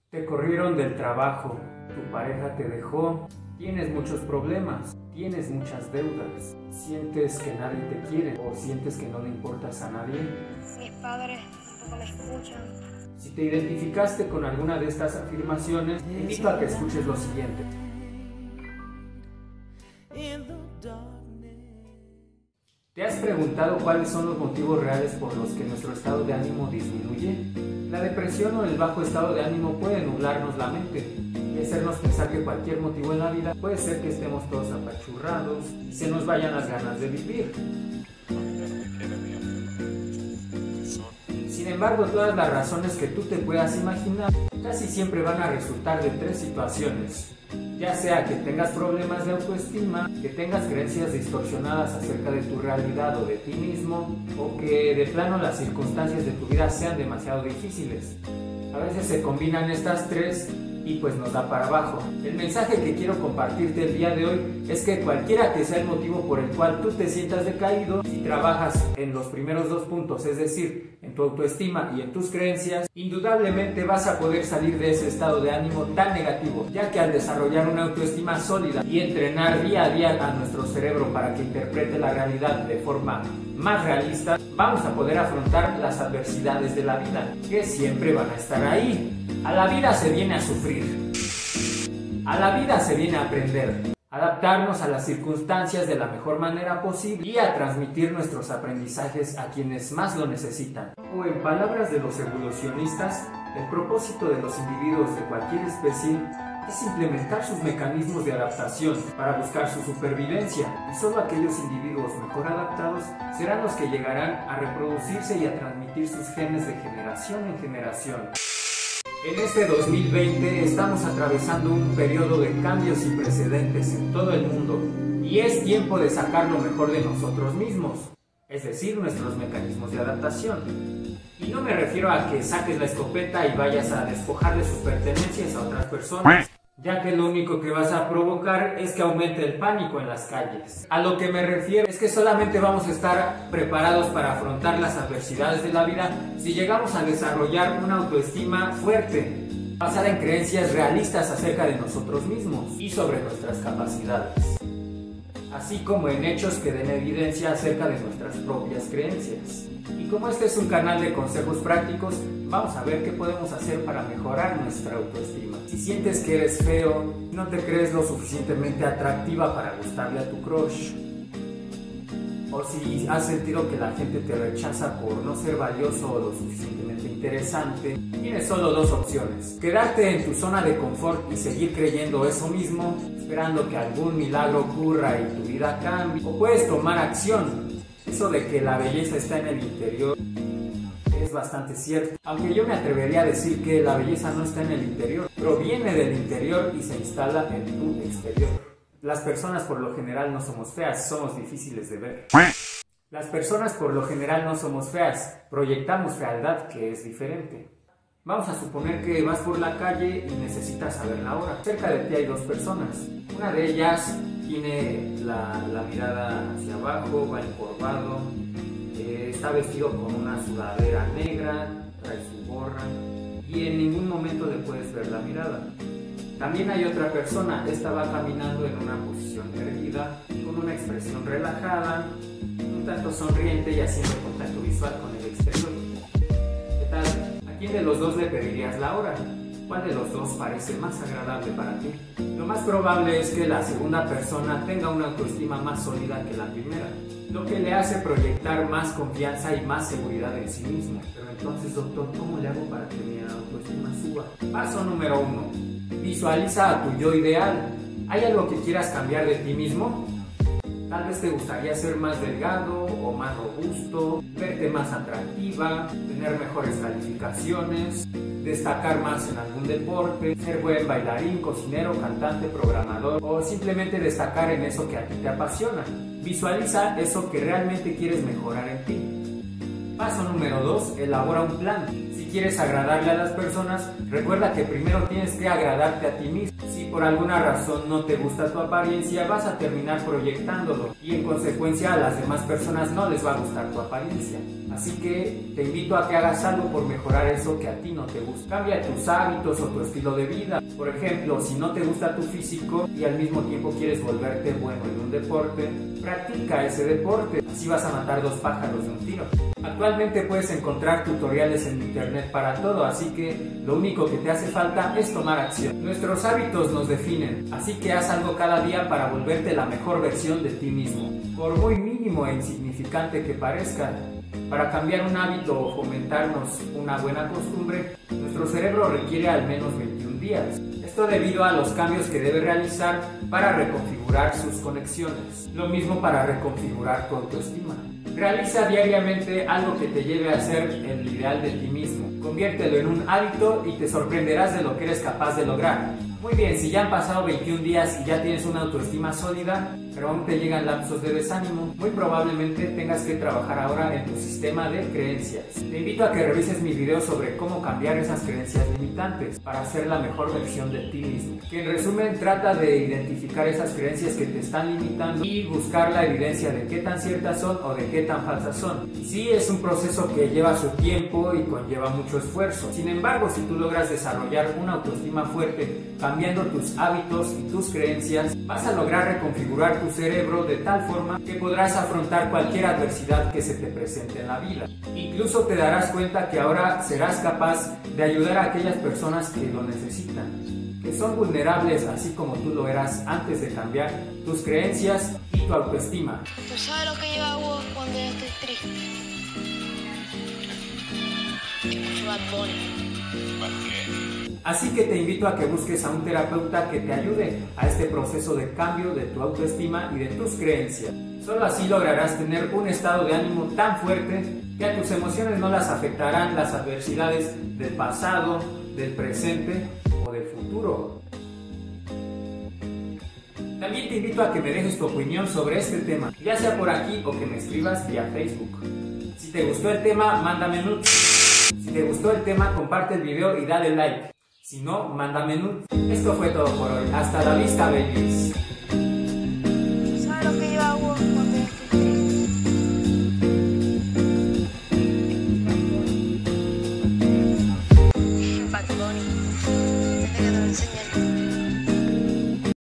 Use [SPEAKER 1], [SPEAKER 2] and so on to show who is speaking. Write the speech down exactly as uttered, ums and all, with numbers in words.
[SPEAKER 1] Te corrieron del trabajo, tu pareja te dejó, tienes muchos problemas, tienes muchas deudas, sientes que nadie te quiere o sientes que no le importas a nadie.
[SPEAKER 2] Mis padres tampoco me escuchan.
[SPEAKER 1] Si te identificaste con alguna de estas afirmaciones, te invito a que escuches lo siguiente. ¿Te has preguntado cuáles son los motivos reales por los que nuestro estado de ánimo disminuye? La depresión o el bajo estado de ánimo puede nublarnos la mente y hacernos pensar que cualquier motivo en la vida puede ser que estemos todos apachurrados y se nos vayan las ganas de vivir. Sin embargo, todas las razones que tú te puedas imaginar casi siempre van a resultar de tres situaciones. Ya sea que tengas problemas de autoestima, que tengas creencias distorsionadas acerca de tu realidad o de ti mismo, o que de plano las circunstancias de tu vida sean demasiado difíciles. A veces se combinan estas tres y pues nos da para abajo. El mensaje que quiero compartirte el día de hoy es que cualquiera que sea el motivo por el cual tú te sientas decaído, si trabajas en los primeros dos puntos, es decir, en tu autoestima y en tus creencias, indudablemente vas a poder salir de ese estado de ánimo tan negativo, ya que al desarrollar una autoestima sólida y entrenar día a día a nuestro cerebro para que interprete la realidad de forma más realista, vamos a poder afrontar las adversidades de la vida, que siempre van a estar ahí. A la vida se viene a sufrir. A la vida se viene a aprender, adaptarnos a las circunstancias de la mejor manera posible y a transmitir nuestros aprendizajes a quienes más lo necesitan. O en palabras de los evolucionistas, el propósito de los individuos de cualquier especie es implementar sus mecanismos de adaptación para buscar su supervivencia, y solo aquellos individuos mejor adaptados serán los que llegarán a reproducirse y a transmitir sus genes de generación en generación. En este dos mil veinte estamos atravesando un periodo de cambios sin precedentes en todo el mundo y es tiempo de sacar lo mejor de nosotros mismos, es decir, nuestros mecanismos de adaptación. Y no me refiero a que saques la escopeta y vayas a despojar de sus pertenencias a otras personas, ya que lo único que vas a provocar es que aumente el pánico en las calles. A lo que me refiero es que solamente vamos a estar preparados para afrontar las adversidades de la vida si llegamos a desarrollar una autoestima fuerte, basada en creencias realistas acerca de nosotros mismos y sobre nuestras capacidades, así como en hechos que den evidencia acerca de nuestras propias creencias. Y como este es un canal de consejos prácticos, vamos a ver qué podemos hacer para mejorar nuestra autoestima. Si sientes que eres feo, no te crees lo suficientemente atractiva para gustarle a tu crush, o si has sentido que la gente te rechaza por no ser valioso o lo suficientemente interesante, tienes solo dos opciones: quedarte en tu zona de confort y seguir creyendo eso mismo, esperando que algún milagro ocurra y tu vida cambie, o puedes tomar acción. Eso de que la belleza está en el interior es bastante cierto, aunque yo me atrevería a decir que la belleza no está en el interior, proviene del interior y se instala en tu exterior. Las personas por lo general no somos feas, somos difíciles de ver. Las personas por lo general no somos feas, proyectamos fealdad, que es diferente. Vamos a suponer que vas por la calle y necesitas saber la hora. Cerca de ti hay dos personas. Una de ellas tiene la, la mirada hacia abajo, va encorvado, eh, está vestido con una sudadera negra, trae su gorra y en ningún momento le puedes ver la mirada. También hay otra persona, esta va caminando en una posición erguida, con una expresión relajada, un tanto sonriente y haciendo contacto visual con el exterior. ¿Qué tal? ¿A quién de los dos le pedirías la hora? ¿Cuál de los dos parece más agradable para ti? Lo más probable es que la segunda persona tenga una autoestima más sólida que la primera, lo que le hace proyectar más confianza y más seguridad en sí mismo. Pero entonces, doctor, ¿cómo le hago para que mi autoestima suba? Paso número uno. Visualiza a tu yo ideal. ¿Hay algo que quieras cambiar de ti mismo? Tal vez te gustaría ser más delgado o más robusto, verte más atractiva, tener mejores calificaciones, destacar más en algún deporte, ser buen bailarín, cocinero, cantante, programador o simplemente destacar en eso que a ti te apasiona. Visualiza eso que realmente quieres mejorar en ti. Paso número dos. Elabora un plan. Si quieres agradarle a las personas, recuerda que primero tienes que agradarte a ti mismo. Si por alguna razón no te gusta tu apariencia, vas a terminar proyectándolo y en consecuencia a las demás personas no les va a gustar tu apariencia. Así que te invito a que hagas algo por mejorar eso que a ti no te gusta. Cambia tus hábitos o tu estilo de vida. Por ejemplo, si no te gusta tu físico y al mismo tiempo quieres volverte bueno en un deporte, practica ese deporte. Así vas a matar dos pájaros de un tiro. Actualmente puedes encontrar tutoriales en internet para todo, así que lo único que te hace falta es tomar acción. Nuestros hábitos nos definen, así que haz algo cada día para volverte la mejor versión de ti mismo. Por muy mínimo e insignificante que parezca, para cambiar un hábito o fomentarnos una buena costumbre, nuestro cerebro requiere al menos veintiún días. Esto debido a los cambios que debe realizar para reconfigurar sus conexiones. Lo mismo para reconfigurar tu autoestima. Realiza diariamente algo que te lleve a ser el ideal de ti mismo. Conviértelo en un hábito y te sorprenderás de lo que eres capaz de lograr. Muy bien, si ya han pasado veintiún días y ya tienes una autoestima sólida, pero aún te llegan lapsos de desánimo, muy probablemente tengas que trabajar ahora en tu sistema de creencias. Te invito a que revises mi video sobre cómo cambiar esas creencias limitantes para ser la mejor versión de ti mismo. Que en resumen trata de identificar esas creencias que te están limitando y buscar la evidencia de qué tan ciertas son o de qué tan falsas son. Sí, es un proceso que lleva su tiempo y conlleva mucho esfuerzo. Sin embargo, si tú logras desarrollar una autoestima fuerte, cambiando tus hábitos y tus creencias, vas a lograr reconfigurar tu cerebro de tal forma que podrás afrontar cualquier adversidad que se te presente en la vida. Incluso te darás cuenta que ahora serás capaz de ayudar a aquellas personas que lo necesitan, que son vulnerables así como tú lo eras antes de cambiar tus creencias y tu autoestima.
[SPEAKER 2] ¿Tú sabes lo que yo hago cuando yo estoy triste? Escucho Bad Bunny.
[SPEAKER 1] Así que te invito a que busques a un terapeuta que te ayude a este proceso de cambio de tu autoestima y de tus creencias. Solo así lograrás tener un estado de ánimo tan fuerte que a tus emociones no las afectarán las adversidades del pasado, del presente o del futuro. También te invito a que me dejes tu opinión sobre este tema, ya sea por aquí o que me escribas vía Facebook. Si te gustó el tema, mándame nudes. Si te gustó el tema, comparte el video y dale like. Si no, mándame nudes. Esto fue todo por hoy. Hasta la vista, babies.